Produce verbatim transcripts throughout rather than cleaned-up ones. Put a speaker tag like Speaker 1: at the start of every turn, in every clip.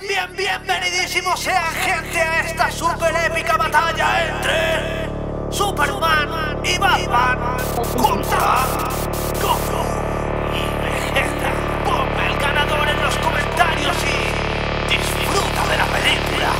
Speaker 1: bien, bienvenidísimos sean, gente, a esta super épica batalla entre Superman y Batman contra Goku y Vegeta. Ponme el ganador en los comentarios y disfruta de la película.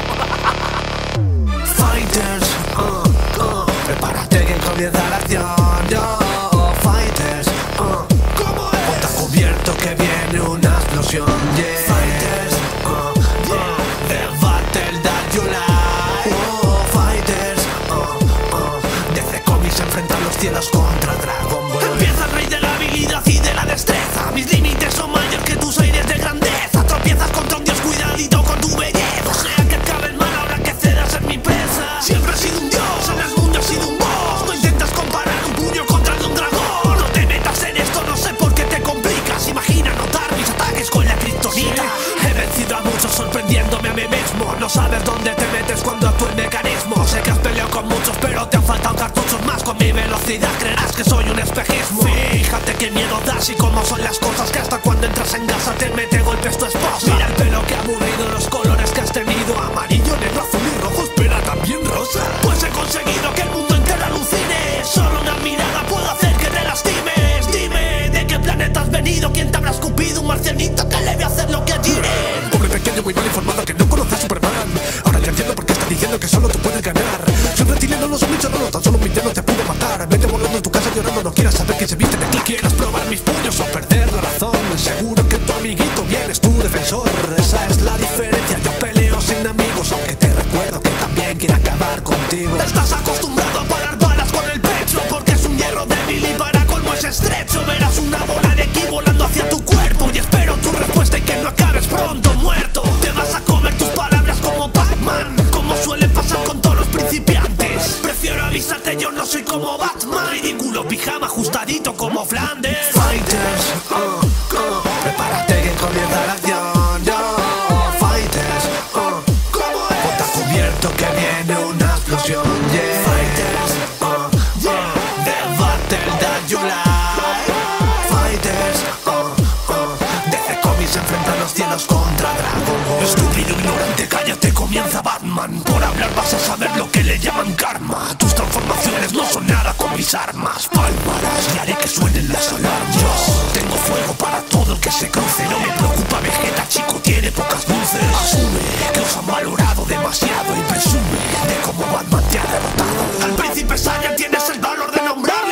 Speaker 2: Fighters, uh, uh, prepárate que comienza la acción. Yo, fighters, uh, ¿cómo es? Ponte a cubierto que viene una explosión. Yeah. Fighters, uh, uh, the battle that you like. Oh, fighters, uh, uh, D C Comics enfrentan los cielos contra Dragon Ball.
Speaker 1: Empieza el rey de la habilidad y de la destreza. Mis límites son mayores que tus aires de grandeza. Tropiezas contra un dios, cuidadito con tu belleza. O sea que acabe el mal ahora que cedas en mi presa. Siempre he sido un dios, en el mundo he sido un boss. No intentes comparar un puño contra el de un dragón. No te metas en esto, no sé por qué te complicas. Imagina notar mis ataques con la kriptonita. He vencido a muchos sorprendiéndome a mí mismo. No sabes dónde te metes cuando actúa el mecanismo. Sé que has peleado con muchos pero te han faltado cartuchos más. Con mi velocidad creerás que soy un espejismo. Fíjate qué miedo das y cómo son las cosas, que hasta cuando entras en casa te mete golpes tu esposa. Mira el pelo que ha aburrido, los colores que has tenido: amarillo, negro, azul y rojo, espera, también rosa. Pues he conseguido que el mundo entero alucine. Solo una mirada puedo hacer que te lastimes. Dime, ¿de qué planeta has venido? ¿Quién te habrá escupido? ¿Un marcianito que le voy a hacer lo que allí es?
Speaker 2: Pobre pequeño muy mal informado que no conoce a Superman. Ahora ya entiendo por qué está diciendo que solo tú puedes ganar. Soy reptiliano, no soy bicho, no, tan solo mi no te pudo matar. Vete volando en tu casa llorando, no quieras saber que se viste de ti. ¿Quieres probar mis puños o perder la razón? Seguro que tu amiguito bien es tu defensor. Esa es la diferencia, yo peleo sin amigos, aunque te recuerdo que también quiere acabar contigo.
Speaker 1: Estás acostumbrado a parar balas con el pecho, porque es un hierro débil y para colmo es estrecho. Verás una bola de ki volando hacia tu cuerpo y espero tu respuesta y que no acabes pronto muerto. Te vas a comer tus palabras como Batman, como suele pasar con todos los principiantes. Prefiero avisarte, yo no soy como Batman. Ridículo pijama ajustadito como Flanders.
Speaker 2: Fighters, uh, uh, prepárate que comienza la acción. Yo, fighters, uh, ¿cómo es? Ponte a cubierto que viene una explosión. Yeah. Fighters, uh, yeah. The battle that you like. Fighters, uh, uh, D C Comics enfrentan los cielos contra Dragon Ball.
Speaker 1: Estúpido ignorante, cállate, comienza Batman. Por hablar vas a saber lo que le llaman karma. Tus transformaciones no son nada con mis armas. Palmarás y haré que suenen las alarmas. Yo tengo fuego para todo el que se cruce. No me preocupa Vegeta, chico, tiene pocas luces. Asume que os han valorado demasiado y presume de cómo Batman te ha derrotado. Al príncipe Saiyan tienes el valor de nombrarle.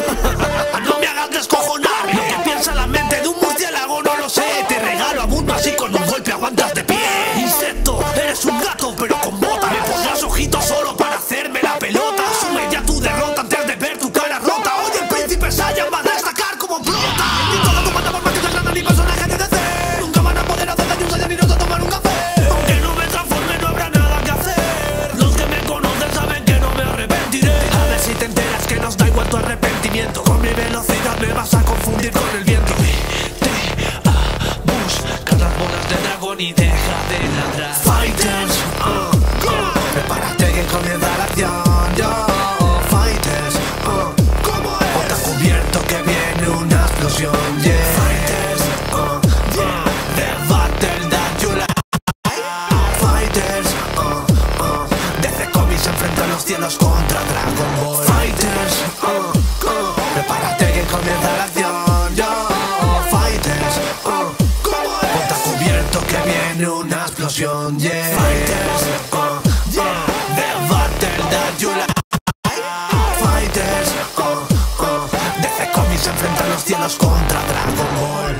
Speaker 1: No me hagas descojonar. Lo que piensa la mente de un murciélago no lo sé. Te regalo a mundo así con un golpe aguantas de pie. Insecto, eres un gato pero con bota. Me pondrás ojitos solo para hacerme la pelota. Asume ya tu derrota antes de ver tu cara rota. Hoy el príncipe Saiyan va a destacar como prota. Y toda tu banda por más que seas grande ni personaje de D C, nunca van a poder hacer daño un Saiyan y no tomar un café. Aunque no me transforme no habrá nada que hacer. Los que me conocen saben que no me arrepentiré. A ver si te enteras que nos da igual tu arrepentimiento. Con mi velocidad me vas a confundir con el viento. Vete a buscar las bolas de dragón y deja de ladrar.
Speaker 2: Fighters, uh, uh, prepárate que comienza la acción. Yo, fighters, uh, ¿cómo es? Ponte a cubierto que viene una explosión. Yeah. Fighters, uh, yeah. The battle that you like. Fighters, uh, uh, D C Comics enfrentan los cielos contra Dragon Ball. Fighters, uh, uh, prepárate que comienza la acción. Yo, fighters, uh, ¿cómo es? Ponte a cubierto que viene una explosión. Yeah. Fighters, uh, yeah. The battle that you like. Fighters, uh, uh, D C Comics enfrentan los cielos contra Dragon Ball.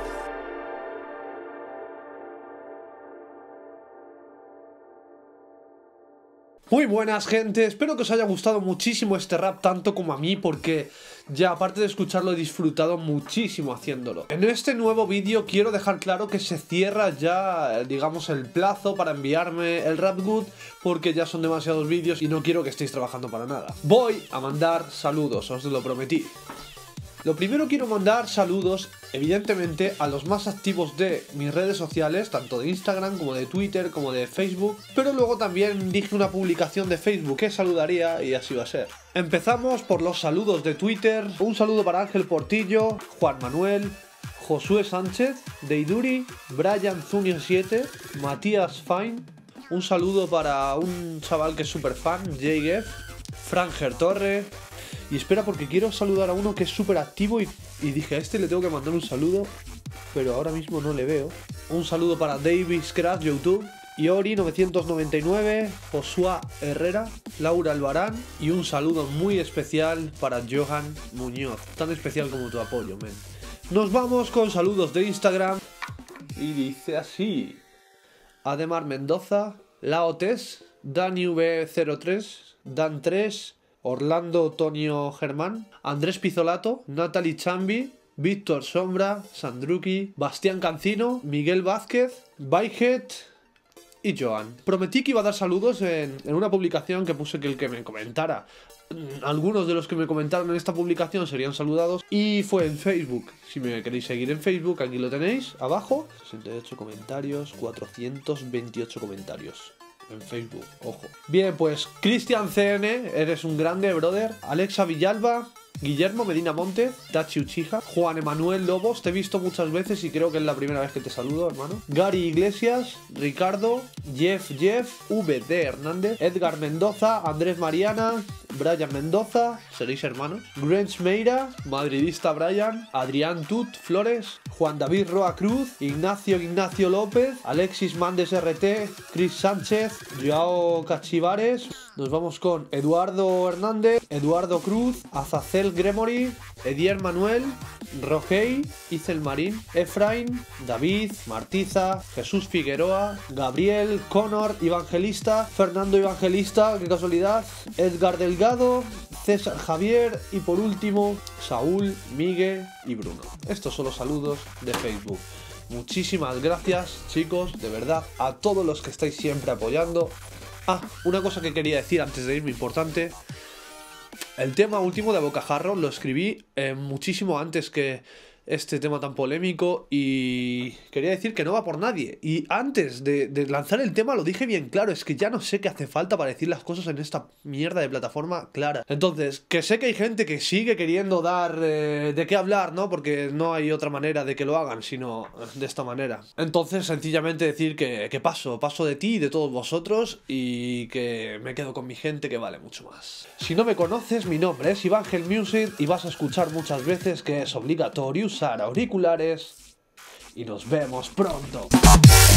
Speaker 3: Muy buenas, gente, espero que os haya gustado muchísimo este rap tanto como a mí, porque ya aparte de escucharlo he disfrutado muchísimo haciéndolo. En este nuevo vídeo quiero dejar claro que se cierra ya, digamos, el plazo para enviarme el rap good, porque ya son demasiados vídeos y no quiero que estéis trabajando para nada. Voy a mandar saludos, os lo prometí. Lo primero quiero mandar saludos, evidentemente, a los más activos de mis redes sociales, tanto de Instagram como de Twitter como de Facebook, pero luego también dije una publicación de Facebook que saludaría y así va a ser. Empezamos por los saludos de Twitter. Un saludo para Ángel Portillo, Juan Manuel, Josué Sánchez, Deiduri, Brian Zunio siete, Matías Fine. Un saludo para un chaval que es súper fan, J F, Franger Torre. Y espera, porque quiero saludar a uno que es súper activo y, y dije, a este le tengo que mandar un saludo, pero ahora mismo no le veo. Un saludo para Davis Crash YouTube, Iori novecientos noventa y nueve, Josué Herrera, Laura Albarán y un saludo muy especial para Johan Muñoz, tan especial como tu apoyo, men. Nos vamos con saludos de Instagram y dice así: Ademar Mendoza, Laotes, Dani V cero tres, Dan tres, Orlando Tonio Germán, Andrés Pizzolato, Natalie Chambi, Víctor Sombra, Sandruki, Bastián Cancino, Miguel Vázquez, Baihet y Joan. Prometí que iba a dar saludos en, en una publicación que puse que el que me comentara, algunos de los que me comentaron en esta publicación serían saludados, y fue en Facebook. Si me queréis seguir en Facebook, aquí lo tenéis, abajo. sesenta y ocho comentarios, cuatrocientos veintiocho comentarios en Facebook, ojo. Bien, pues Cristian C N, eres un grande, brother. Alexa Villalba, Guillermo Medina Monte, Tachi Uchiha, Juan Emanuel Lobos, te he visto muchas veces y creo que es la primera vez que te saludo, hermano. Gary Iglesias, Ricardo, Jeff Jeff, V D Hernández, Edgar Mendoza, Andrés Mariana, Brian Mendoza, seréis hermanos. Grange Meira, madridista Brian, Adrián Tut Flores, Juan David Roa Cruz, Ignacio Ignacio López, Alexis Mandes R T, Chris Sánchez, Joao Cachivares. Nos vamos con Eduardo Hernández, Eduardo Cruz, Azazel Gremory, Edier Manuel, Rogey, Izel Marín, Efraín, David, Martiza, Jesús Figueroa, Gabriel, Connor, Evangelista, Fernando Evangelista, qué casualidad, Edgar Delgado, César Javier y por último Saúl, Miguel y Bruno. Estos son los saludos de Facebook. Muchísimas gracias, chicos, de verdad, a todos los que estáis siempre apoyando. Ah, una cosa que quería decir antes de irme, importante. El tema último de Bocajarro lo escribí eh, muchísimo antes que este tema tan polémico y quería decir que no va por nadie. Y antes de, de lanzar el tema lo dije bien claro, es que ya no sé qué hace falta para decir las cosas en esta mierda de plataforma clara. Entonces, que sé que hay gente que sigue queriendo dar eh, de qué hablar, ¿no? Porque no hay otra manera de que lo hagan, sino de esta manera. Entonces, sencillamente decir que, que paso, paso de ti y de todos vosotros y que me quedo con mi gente que vale mucho más. Si no me conoces, mi nombre es Evangel Music y vas a escuchar muchas veces que es obligatorio usar auriculares y nos vemos pronto.